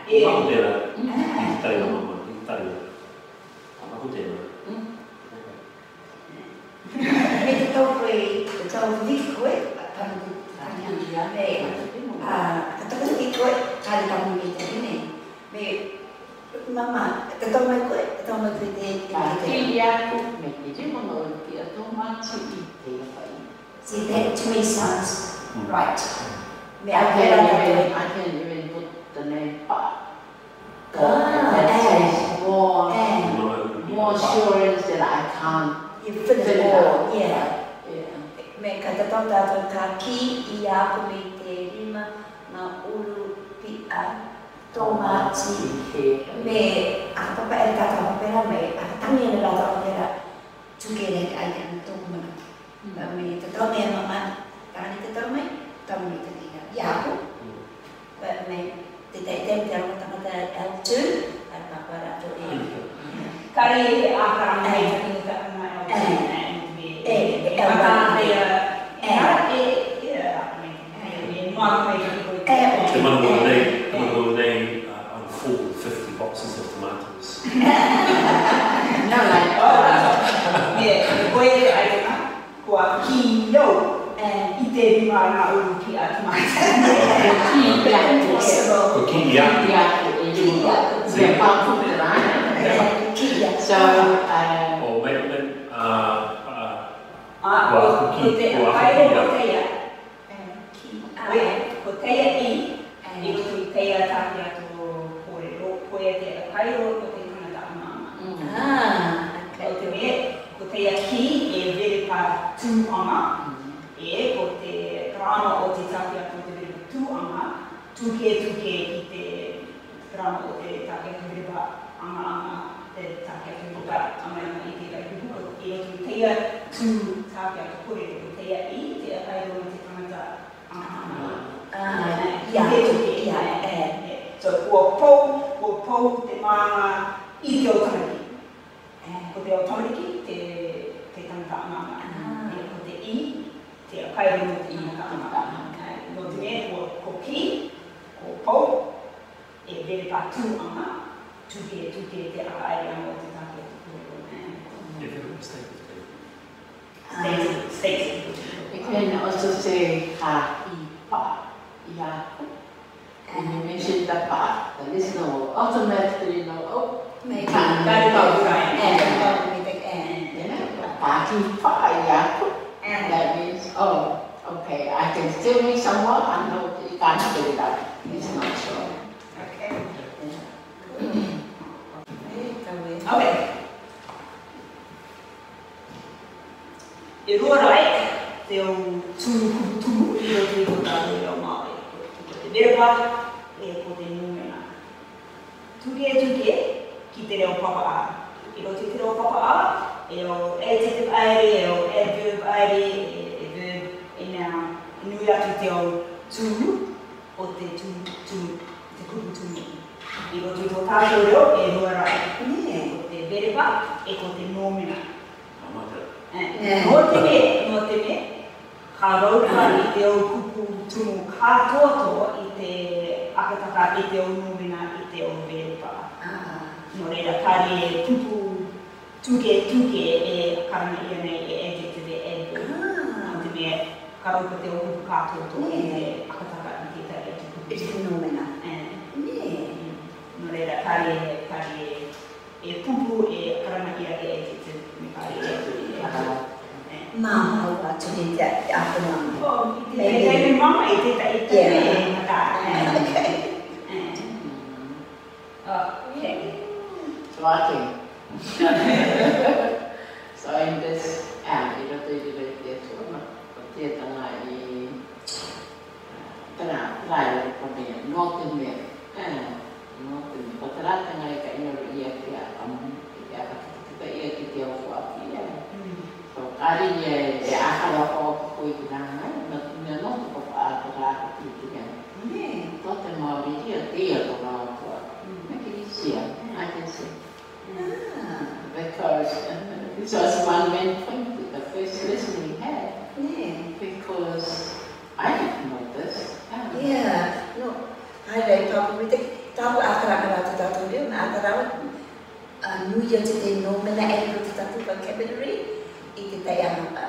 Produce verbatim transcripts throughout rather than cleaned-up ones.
Aku tēnā, i tai o mama, i tai o. Aku tēnā. Me te tau koe, te tau wiki koe, tanu te tani ia, me, te tau wiki koe, kāre tamu me te hine. Me, mama, te tau mai koe, te tau mai koe te te te. Kiri aku, me te rimono ki a tō māti i te whai. See, they had two sons, right? Me, I I can't even, I can't even put the name Pa. That says more, more assurance that I can't. You fill it all, yeah. Me ka te tau tātou ka ki i ako me te rima ngā uru pia tōmāti. Me, a papa e tātou hapera me, a tangi ane tātou hapera tukere ai ana tōku mana. Me te tau mea mama, tāni te tau mai, tau me te tina. I ako. But me, te te tem te aronga tangata L two, ai papa rato e. Kari e ākara mai te tina ana L two. E, e, e, Te mana nei, te mana nei, I'm full with fifty boxes of tomatoes. No, like, oh, yeah, koe e aina, kua ki iau, i te rima ngā uru ki a tomatoes. ki iaku, Ko ki iaku. Ki iaku, e rima, me pāpu me rāna. Ki iaku. So, uh, Oh, me, me, uh, Ah, ko te aere ko teia. Koe, ko teia i, i roto i teia tāke atu kōrero, koe te akairo ko te kanata amama. Ah, Ko te me, ko teia ki e vere pa tūanga, e ko te rāna o te tāke atu te vere pa tūanga, tūke tūke i te rāna o te tāke atu vere pa anga anga, te tāke atu vere pa anga anga i te rai kuku. I roto i teia tū tāke atu kōrero, ko teia i te akairo o te kanata amama. Ah, ia, ia, e. So, kua pou, kua pou te maanga i te otamariki. Ko te otamariki, te, te tangata amanga. Ko te i, te akairo no te inaka amanga. No te mea, kua ko ki, ko pou, e vere pā tūanga, tūke, tūke te akaire anga o te tāke. If you don't stay with me. States, states. we can also say ha, i, pa, iaku. When you mention the pa, the listener will automatically know, oh, Me, Can ka you tau go kai, right? e, ka me te e. Paki pa iaku. That means, oh, okay, I can still meet someone, I know you can't figure it out. It's not sure. Okay. Okay. E rua rai, te o Tū Kupu i roto i ko tātou e o Māori. Ko te merepa, e ko te numena. Tuke tuke ki te reo papa a. I roto i te reo papa a, e o adjective aere, e o adverb aere, e verb e nā nui atu te o tū, o te tū, tū, te kupu tū. I roto i tō tātou reo, e rua rai. Ko te merepa, e ko te numena. No te me, no te me, ka rauka i te o kupu tumu katoa i te akataka i te o numena i te o verepa. No reira, kare e kupu tuke tuke e karana ia nei e adjective e adverb. No te me, ka rauka te o kupu katoa i te akataka i te tari atu kupu. I te numena. No reira, kare e kupu e karana ia e adjective me kare e adverb. Mama, au atu ni te aku mama. Oh, i te tei mama i te tei tei e mata. Okay. Okay. So I think. So in this, ah, i roto i rei te tūna, o te tanga i tana, rai o ka mea, no te mea, no te mea, o te rātanga e ka inoru ia ki a amu, i te akataka ia ki te o whapi, so kari e e akara o kui ki nanga, no te mea no te kopa a te rāka ki te mea. Tō te Māori ia tia ko rā kua. Make it easier, I can say. Because this was one main point with the first lesson we had. Because I didn't know this. Yeah, no, I read probably the tapu akara nui o te te nomena e ro te tatu vocabulary I te te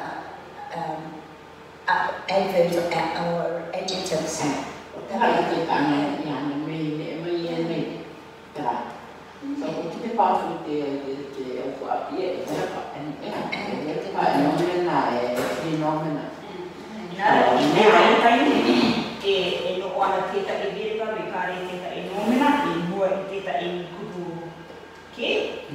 adverbs or adjectives. Hai te tanga I ana mei ne mai e nei. Tera. So ko te pāwhu te te o ko api e te rapa and e te pa nomena e phenomena. Nā, ne ai tai e e no ana te ta e vira me kare te ta e nomena e mua I te ta e kupu ke.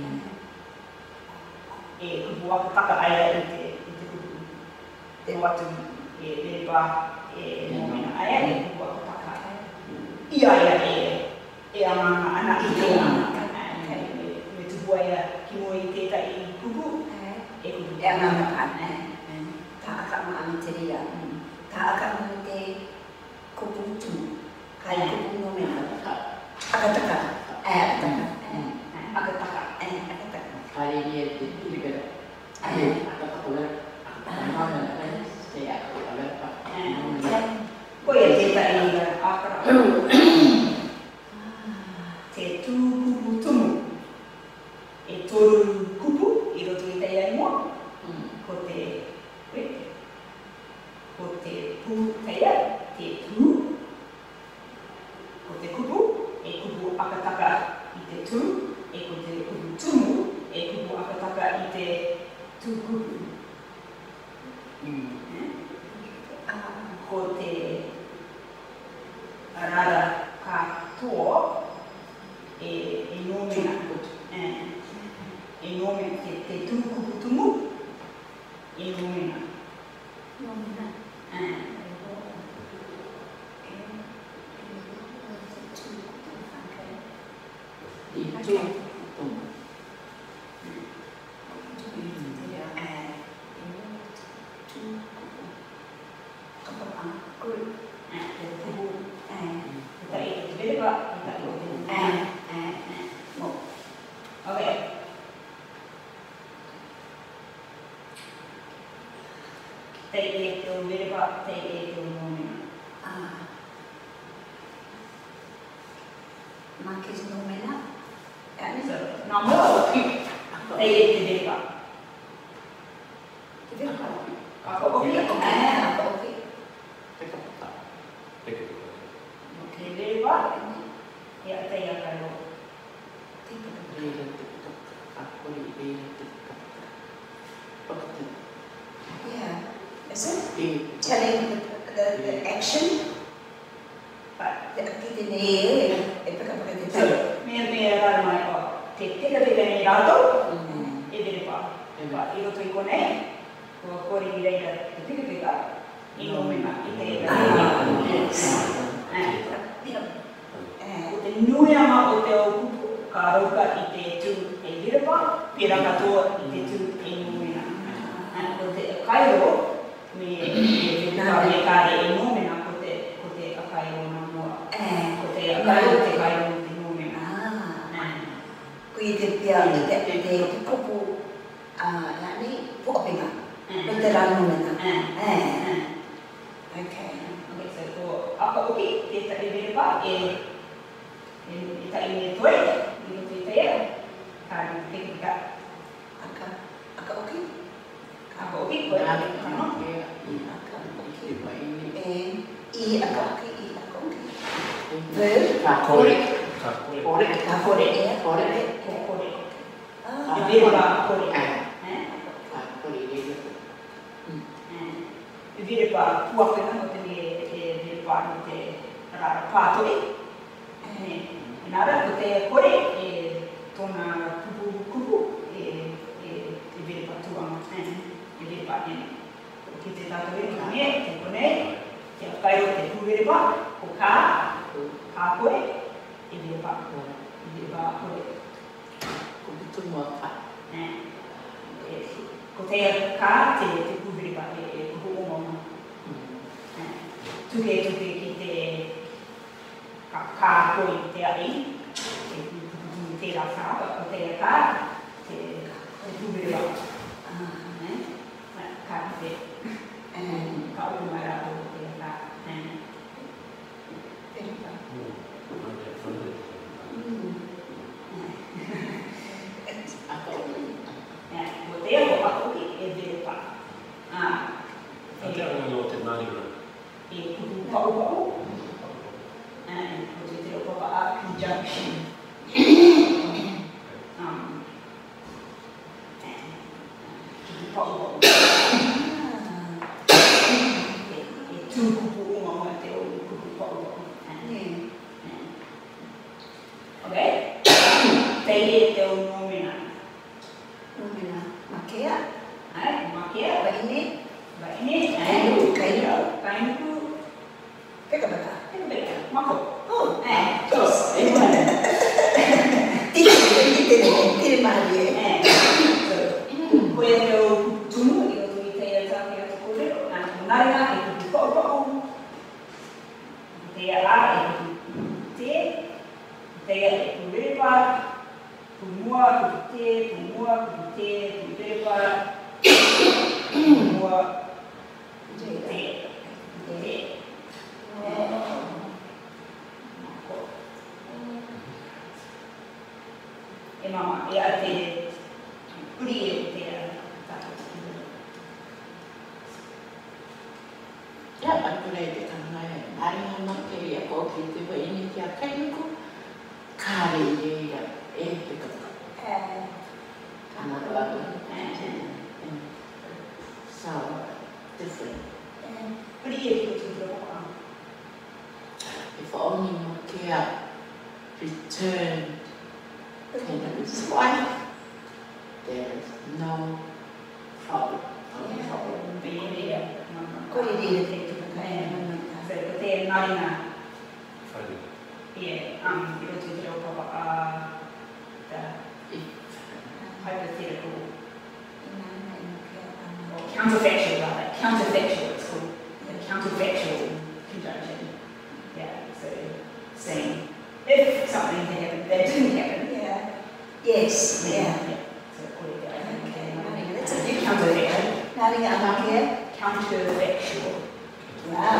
E kupu waka taka aia I te I te kupu. Te watu e vira e nomena aia e kupu waka taka aia. Ia ia e e amanga ana I te ana. Me tupua ia ki mua I te ta e kupu. E kupu E amanga ana. Ta aka maana te ria. Ta aka maana te kupu tū. Kai kupu nomena. Aka taka. E aka taka. Aka taka. E aka taka. Kare ni e te pilipera. E aka kakula. Aka nomena. Te aka kakula. Koe e te ta e akara. Te tū kupu tumu. E toru kupu I roto I te iai mua. Ko te wete. Ko te pū teia, te tū. Ko te kupu, e kupu akataka I te tū. E ko te kupu tumu, e kupu akataka I te tū kupu. Ko te rara katoa, e, e nomena. E nomena, te, te tū kupu tumu, e nomena. Nomena. I tū tumu. Marcus nomena. Nā mua ki te e te vepa. Te vepa. Ako oki. Aka oki. Te kapata. Te kupu. Te vepa. Ia te ia kai o. Te vepa. Reira te kapata. Akori reira te kapata. Pakata. Yeah. Is it? E. Telling the, the, the action? But Te aki te ne e, e paka paka te tau. mea mea rara mai o. Te teka teka nei rato. E vepa. Eva. I roto I konei. Kua kore I reira te teka teka. I nomena. I te eka. Ko te nui ama o te au kupu, ka rauka I te tū e virepa, pera katoa I te tū e nomena. Ko te kairo, me virepa me kare e nomena, ko te ko te akairo na mua. Ko te akairo te kairo te nomena. Ko I te pia, I te te te kupu, nani, puapenga. No te rā nomena. Okay. Okay, so ko aka oki, te ta e virepa e e ta I me toe, I roto I te ea, ka I te kika. Aka, aka oki? Aka oki, koe Nā ake te kano. kano. Aka oki. Te mai ni. E, I aka oki, I aka oki. Verb? Ka kore. Ka kore. Kore. Ka kore e? Kore. Ko kore. Ah. E virepa kore. Ah. Eh? Ka kore reira. E virepa puapena no te me e virepa no te rara pātoi. Nara, ko te kore e tōna kupu kupu e e e virepa tuanga. E virepa nene. Ki te tātou e me, te konei, te akairo te pūvirepa, ko kā, kā kore, e virepa. E virepa kore. Ko te tumu a ka. Ko te kā, te te pūvirepa e e kupu omona. Tuke tuke ki te ka kā koi te ai, te kupu te rā kā, ko te kā, te pūvirepa. Ka te ka upu mai rā o te kā. Verepa. Mm. conjunction. um, Kupu. Tū Kupu o te o Kupu. Okay? Te e te o nomena. Nomena. Makea. Ai, makea. Waine. Waine. Kainu. Kainu. Kainu. Peka peka. Peka peka. Mako. Oh. Eh. Tos. Eh. Tire, tire, tire mahali e. Eh. Koe te o tunu i o tui te ia tāke atu kōrero. Nā te naringa e kupu pōpō. Te ia rā e kupu te. Te ia e kurepa. Pumua, kupu te, pumua, kupu te, kurepa. Pumua, kupu te. Te. E mama, e a te uri e te tātou. Ia, atu rei te kangai, naringa make ia kōki te waini ki a kainiko, kāre i reira e te kaka. Ana rātu. So, different. Uri e te tūtoro. If only Makea returned to his wife, there is no problem. No problem. Ko i rira te tuka. Ko te naringa. Whaere. Yeah, um, i roto te reo papa a the hypothetical, or counterfactual rather, counterfactual it's called, the counterfactual conjunction. Yeah, so saying if something had happened that didn't happen. Yeah. Yes. Yeah. Yeah. yeah. So call it that. Okay. That's a big Counterfactual. Naringa Makea. Counterfactual. Wow.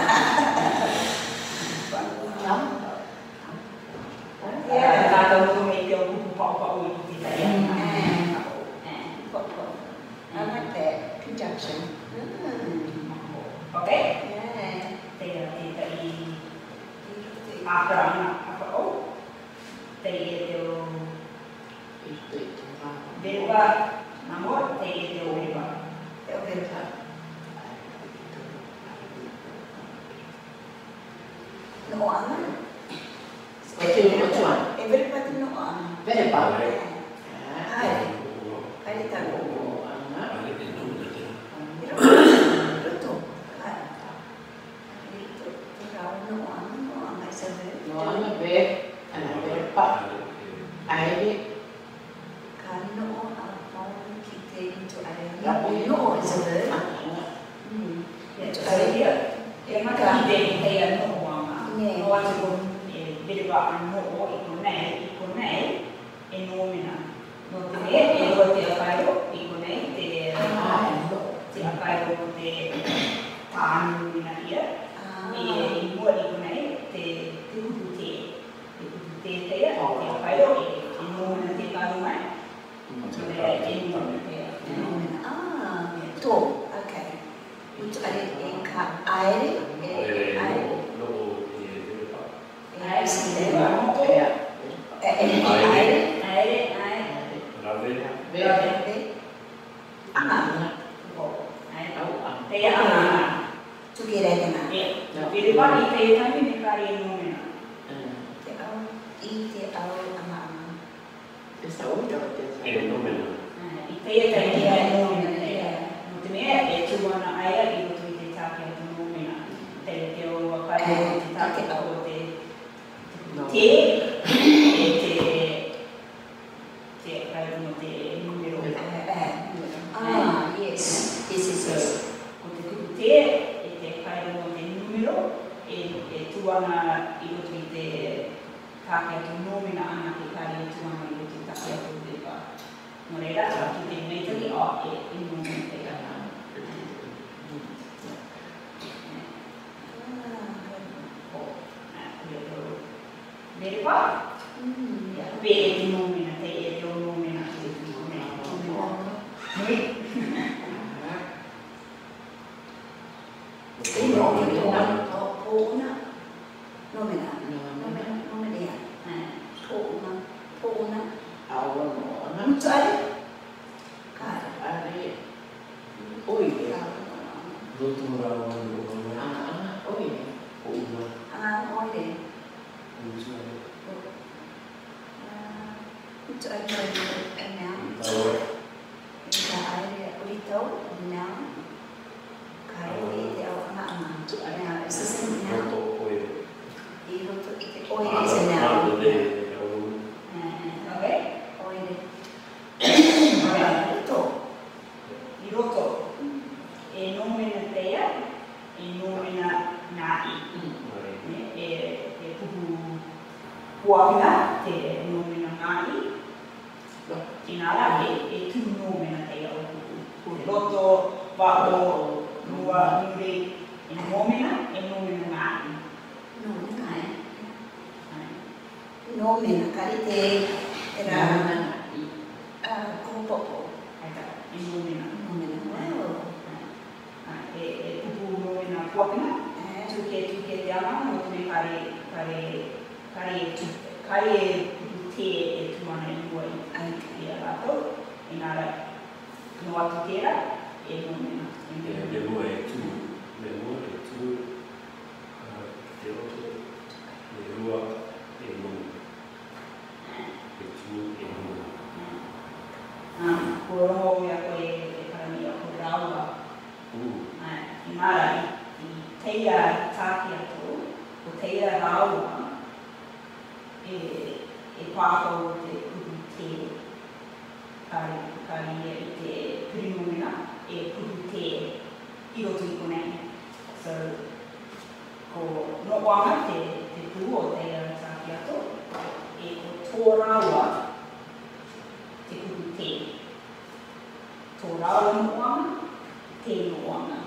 Yeah, tātou ko me te o kupu pāpau i te tai. I like that conjunction. Okay? Yeah. Te te tai ākaranga apao. Te e te o veruga namo, te e te o veruga. Te o veruga. No ana. Which one? E veruga te no ana. Veruga. Ai. Ai te tau. Whaere te nomena te. Roto. Ai. Roto. Te rau no ana. No ana. Isa veruga. No, I'm a bit, and I'm very pop. I did. Kano a Māori ki te into areangi. No, is a verb. Yeah, so here, e maka i te te ia no wanga. Yeah. No atu ko e veruga anō i ko nei, i ko nei, e nōmena. No te me, e roa te akairo, i ko nei, te te akairo te tānumina ia. I mua i ko nei, te kupu te. Te kupu te te ia, te akairo, e nōmena te karumai. So te e nōmena te ia. Ah, tō, okay. Utu are e ka aere, e aere. No, e veruga. Aere si te Veruga, rā. no. E aere. Aere, aere. Rave. Aere. Anga. Te ia anga. Tuki rei te ngā. Veruga i te tami me kari e nōmena. Te au, i te au anga anga. It's a window. E nomena. I te ia te ia e nōmena te ia. No te mea e tuana aia i roto i te tāke o te nōmena. Te te o wakai o te tāke o te te, e te te kai no te numero. Ah, yes. Yes, yes, yes. Ko te kupu te, e te kai no te numero, e e tuana i roto i te tāke o te nōmena ana te kari e tuana i roto i tāke o te wā. No reira, ki te meitari o e i nōmena te ana. Very well. Be e te nōmena, te e te o nōmena, te te nōmena. Nui. Te nōmena. Nōmena. Nōmena. Nōmena. Nōmena. Utu ale? Kāre. Ale. Oi. Roto rau anu o ngā. Ah, oi. O una. Ah, oire. Utu ale. Utu ale e mea. Taua. Ka aere uri tau, mea. Ka aere i te au anga anga. Mea, e sase mea. Roto oire. I roto i te oire te mea. Mālo de au. Ok, oire. Roto. I roto, e nomena teia, e nomena ngāi. E, e pupu puawina, te nomena ngāi. Inara, e, e tū nomena teia o pupu. Te roto, wao, lua, nure, e nomena, e nomena ngāi. Nomena ngāi. Nomena, kari te era kōpopo. E nomena. Nomena. Wow. E, e pupu nomena puawina. Tuke tuke te ama, no tune kare, kare, kare, kare pupu te e tuana i mua i i a rātou. I nāra, no atu tērā, e nomena. Me mua e tū. Me mua e tū. Te roto. Me rua e mua. E tū e mua. Ko rongo ia koe e karami a ko raua. I nāra, i teia tāki atu, ko teia raua, e, e pākau te kuhu te kari, kari ia i te pirimumina, e kuhu te i roto i konei. So, ko noʻoanga te, te tū o teia tāki atu, e ko tō raua te kuhu te. Tō raua noʻoanga, te noʻoanga.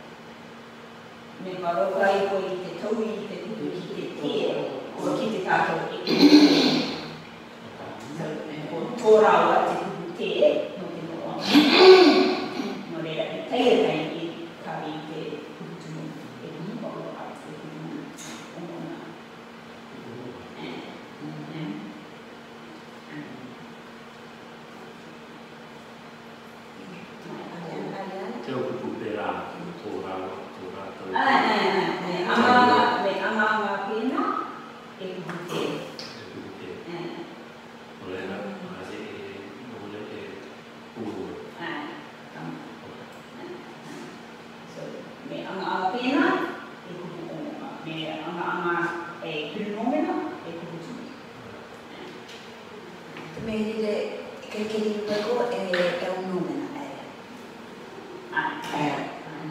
Me waro kai koe i te tau i te kupu ki te te, o ki te tātou e kupu. O tō raua te kupu te, no te noa. No reira, i teia kai i kari i te kupu tunu, e kupu waro a te kupu omona. Te o kupu pērā, tō rawa, tō rātou. Ai, ai, ai, anga, me anga anga pēna, e kupu te. E kupu te. O lena, maase e, o le e uru. Ai, tama. So, me anga anga pēna, e kupu omona. Me anga anga e pirimomena, e kupu tumi. Te me rire, ke kiri wako e e o nomena e. Ai, ai.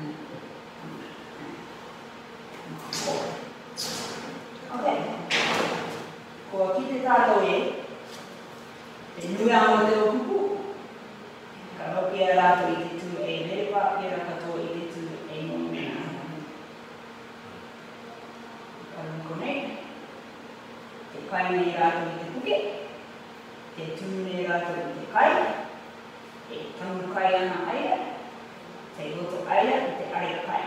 Ok. Ko ki te tātou e, te nui amo te o kupu, ka roki a rātou i te tū e lewa, pera katoa i te tū e nomena. Ka rungo nei, te kai nei rātou i te puke, te tū nei rātou i te kai, e tangu kai ana aia, te roto aia i te are kai.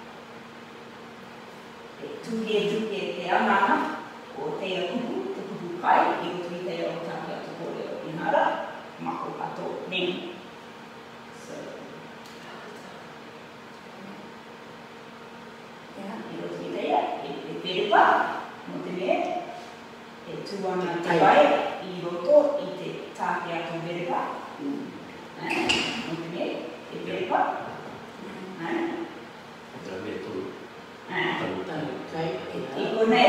Te tuke tuke te anganga o teia kupu, te kupu kai, i roto i teia o tāki atu kōrero i nara, mako ato neni. So, Yeah. i roto i teia, e te perepa, no te me, e tuana te kai, i roto i te tāki atu perepa. No te me, te perepa. Te me tō. I konei,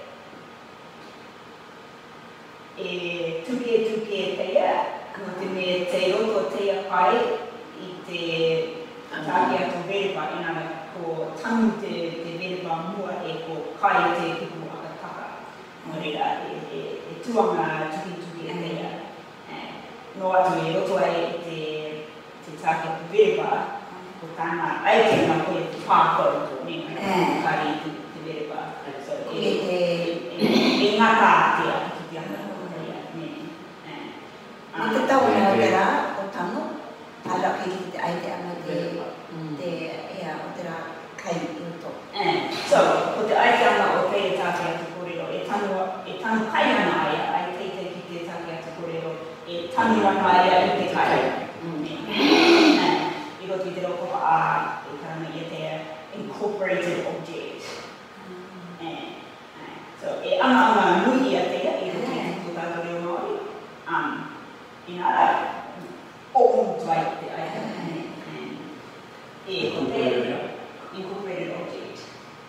e tuke tuke teia, ko te me te roto teia pai i te tāki atu verepa, inara ko tangu te, te verepa mua e ko kai te kupu akataka. Nō reira, e, e, e tuanga tuki tuki teia. No atu e roto ai i te, te tāki atu verepa, ko tāna aite ngā koe te pākoro tō ne, kari te, te verepa. So, e, e, e, e ngata te a ki te ana o teia, ne. I te tau nea o te rā, o tango, ala ki te aite ana te, te ea o te rā kai i roto. So, ko te aite ana o teia tāke atu kōrero, e tanu, e tanu kai ana aia, ai teite ki te tāke atu kōrero, e tangi ranga ia i te kai. I roto i te roko pa a, i karana ia te incorporated object. So, e anga anga nui ia te ia, i roto i te tātou reo Māori. Um, ina ara, o o tuai te aia. E ko te incorporated object.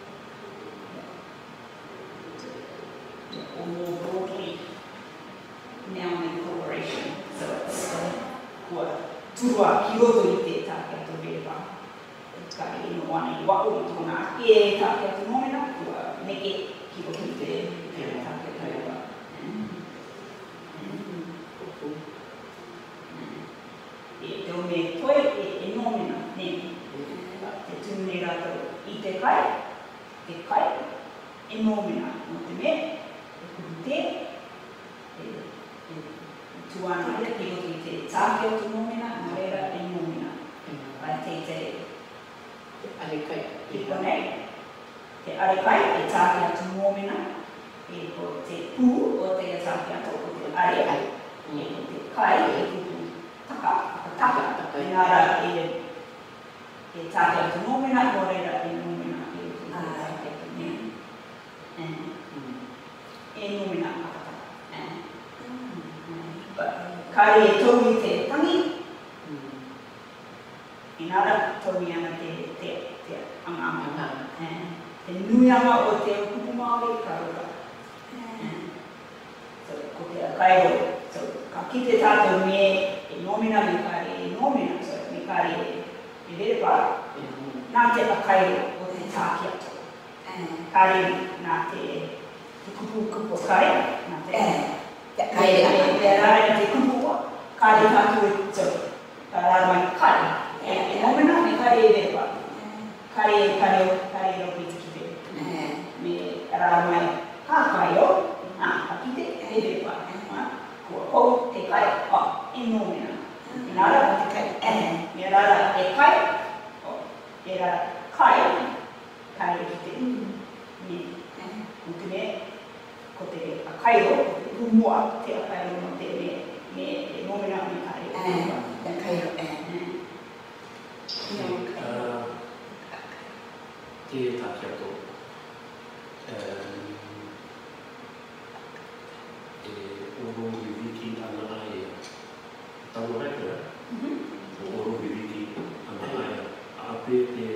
Or more broadly, noun incorporation. So it's kua turua ki roto i te tāke atu rewa. Ka e ino wana i wako i tōna e tāke atu momena, kua meke ki roto i te tāke atu rewa. E te o me toi e e nomena, ne. Te tūne rātou i te kai, te kai, e nomena no te me, e kuru te, e tuana ia ki roto i te tāke atu nomena, nā reira e nomena. Ai te te te arekai, te konei, te arekai e tāke atu nomena, e ko te pū o te tāke atu o te arekai, e ko te kai e kupu taka, taka, taka, e nāra e e tāke atu nomena, o reira e nomena e kupu tāke atu nomena. E nomena akataka. Kāre e tau i te tangi, e nāra tau i ana te te te anga anga. Te nui anga o te kupu Māori, ka roka. So, ko te akairo, so, ka ki te tātou me e nomena me kāre e nomena, so, me kāre e rerepa, nā te akairo o te tāke atu. Kāre nā te kupu kupu kāre, nā te kāre e rāre te kupu, kāre tātou e so, ka rāra mai kāre. E nomena me kāre e rerepa. Kāre e kāre o, kāre e ropi te kite. Me rāra mai kākai o, nā, ka kite e rerepa. Kua kou te kai, o, e nomena. E nāra te kai, e, me rāra e kai, o, e rāra kai, kāre e kite. Me, o te me, ko te akairo, ko te pumua, te akairo no te me, me e nomena me kāre e rerepa. Te akairo, e. Te tāke atu. E oro viviki ana ai tau rekera. Oro viviki ana ai ape te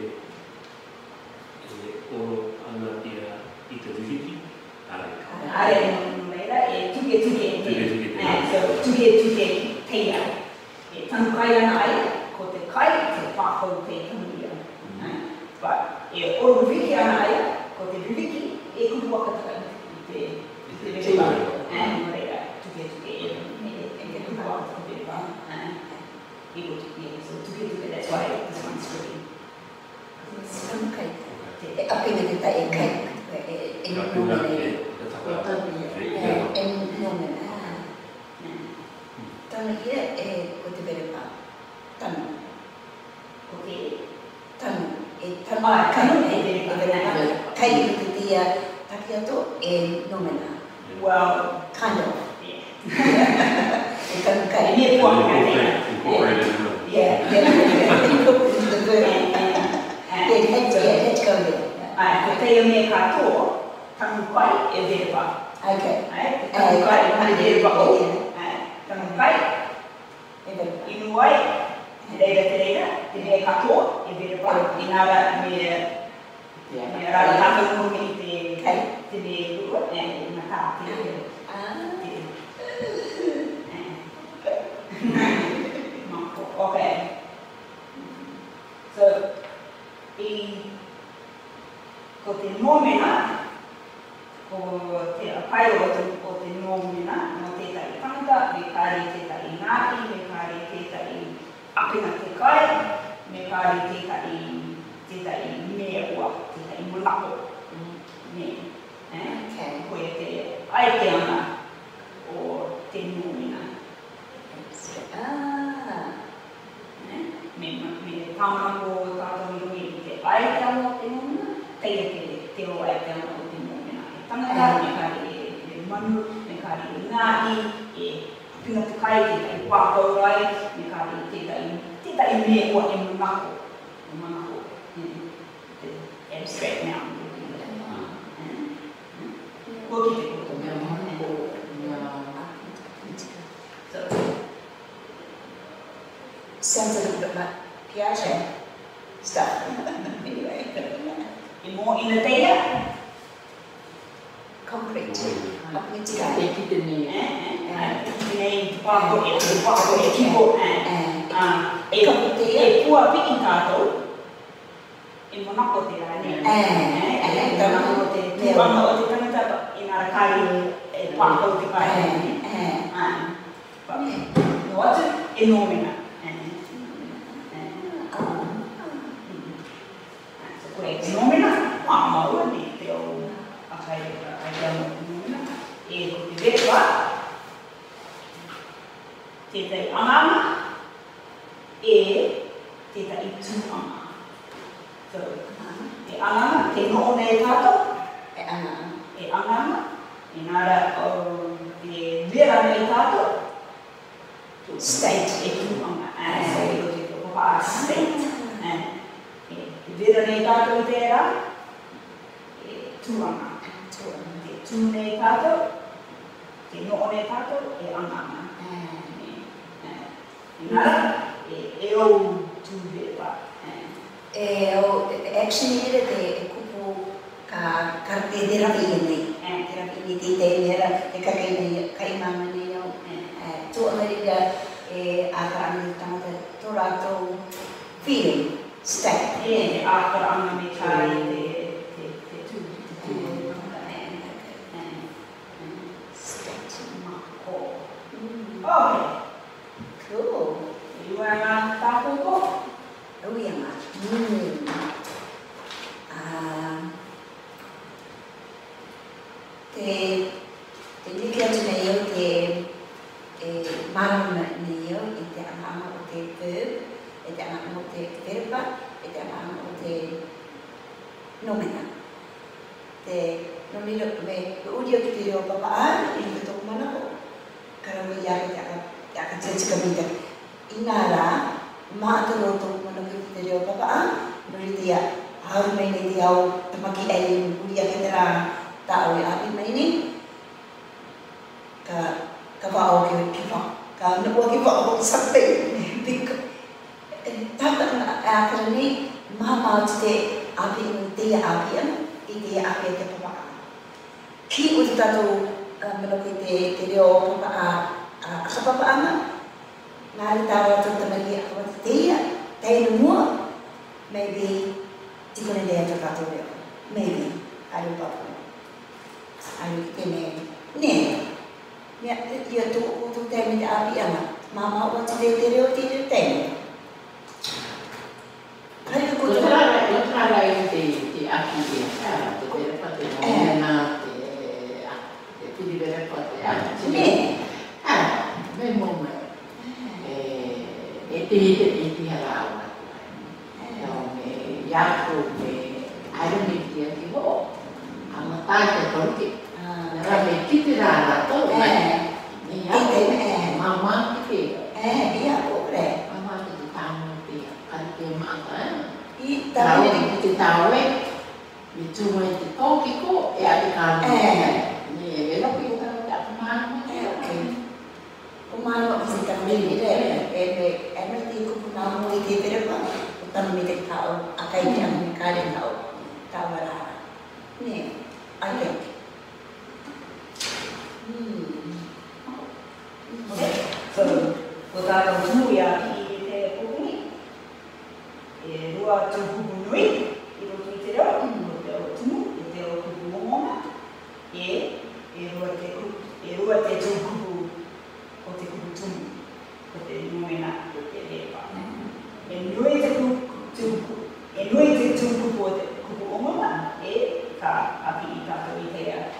oro ana ia i te viviki. Are no reira e tuke tuke. Tuke tuke. So tuke tuke teia. E tanu kai ana ai, ko te kai te whākau te tanu ia. But e oro viviki ana ai, ko te viviki e kupu akataka i te i te rewa. No reira, tuke tuke e te kupu akataka te rewa. E ko tuke, so tuke tuke, that's why this one's really. Kai. Te apinga te tai e kai. E nomena e. E nomena. Tana ia e ko te rewa. Tanu. Ko te Tanu. E tanu. Ah, Kai tanu e e te te rewa. Kai i te tia taki atu e nomena. Well, Kind of. yeah. E tanu kai. E me pua ka te. Incorporated. Yeah. Incorporated the verb. It had to, it had to go there. Ai, ko te ia me katoa, tangu kai e verepa. Okay. Ai, tangu kai e verepa o. Ai, tangu kai, inu ai, reira te reira, te me katoa e verepa. Inara me, me rara tātou nome i te, te me lua, e ina tā te reira. Okay. So, i ko te nomena, ko te akairo o te, o te nomena, no tētai tangata, me kāre tētai ngāti, me kāre tētai apena te kai, me kāre tētai, tētai mea ua, tētai mulako. Me, eh? Ko e te aite ana o te nomena. Ah. Me, me tāmana ko tātou i rungi te aite ana o te nomena, teia te te o aite ana o te nomena. E tangata, me kāre e manu, me kāre e ngāti, e pinga te kai te kai whākau rai, me kāre tētai, tētai mea ua e manako, e manako, te abstract now. Ko ki te koto mea manako, so, sounds a little bit like Piaget stuff. Anyway. e mō ina teia, Concrete. Te Concrete. ki te ne. nei whāko e te whāko e kiko, e pua piki tātou, e monako te rane. E monako te tūanga o te tangata, e nara kāri e whāko te kāri. No atu, e nōmena. Ko e nōmena, mā maua ni te o akai ai amo nōmena. E ko te vetua, tētai anganga, e tētai tūanga. So, e anganga, te noone e tātou, E anganga. e anganga, e nara o te vera e tātou, State. e tūanga. E o te kopa state. E vera e tātou i tērā, e tūanga. Te tūne e tātou, te noone e tātou, e anganga. Nara, e o tūwera. E o, actually, era te e kupu ka karte te rawi nei. Te rawi ni te te mera, te kakai nei, kai mama nei au. Tō Amerika e aka anu tangata tō rātou feeling, state. E ākara anga me kāi te tū. State. Mako. Oh, Cool. i ua ngā tāpoko. Oh, yeah, much. Mm. Uh, te, te niki atu nei au te e marama nei au i te anganga o te verb, e te anganga o te verba, e te anganga o te nomena. Te nomina me uri o te reo papa a, i te tōku mana o karawa i ake te aka, te aka tētika mita. I nā rā, māta o tōku mana ki te reo papa a, nori te hauru mai nei te au tamaki ei uri ake te rā tāo e api mai nei. Ka, ka wāo ki ki wā, ka nua ki wāo sape. Tāka ngā ākara nei, maha māu te api i te api anu, i te api e te papa a. Ki o te tātou manoko i te, te reo papa a, a akapapa anga, nā re tā rātou tamaki a kawata teia, teina mua, maybe tikone rea te tātou reo. Maybe, aru papu. Aru ki te ne, ne. Nea, ia tō o tō teime te api anga, mama o te te reo te te teime. Kare ka Ko kutara. tāra, ko tāra i te te aki e, te te repa te nōmena, te piriwere pa te aki. Ne. Me mō mai. E te hite te iti hara awa. Tau me iako me aironi ki a ki ho. Anga tai te toruki. Nara me kite rā rātou. Me iako, mama ki te. Eh, iako, re. Mama ki te tāmu te kari te maata. I Tāu tāpere. ki te tāu e. Me tūma i te tōkiko e a te kānu. Me e veloki o tāu te apamānu. O mana o te tamini re, e me, e me te kupu nā mui te perepa, o tamini te tau, a kai te anu kāre nau, tāua rā. Ne, I think. Hmm. So, ko tātou tū ia ki te pōkuni, e rua tū kupu nui, i roto i te reo, ko te o tū, i te o kupu mongonga, e, e rua te kupu, e rua te tū kupu, o te kupu tūmu, ko te nuena, ko te repa. E nui te kupu, e nui te tū kupu o te kupu mongonga, e ka api i tātou i te rea.